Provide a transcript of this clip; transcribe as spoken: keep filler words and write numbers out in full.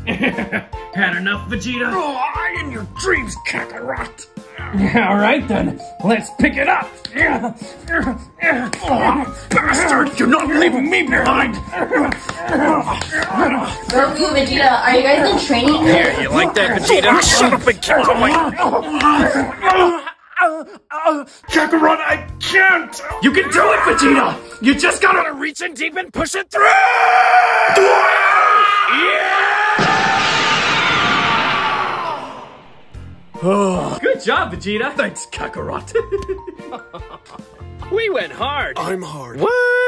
Had enough, Vegeta? Oh, in your dreams, Kakarot! Alright then, let's pick it up! Oh, bastard! You're not leaving me behind! Goku, Vegeta, are you guys in training? Here, you like that, Vegeta? Shut up and keep going! Kakarot, I can't! You can do it, Vegeta! You just gotta Reach in deep and push it through! Yeah! Oh, good job, Vegeta! Thanks, Kakarot. We went hard. I'm hard. What?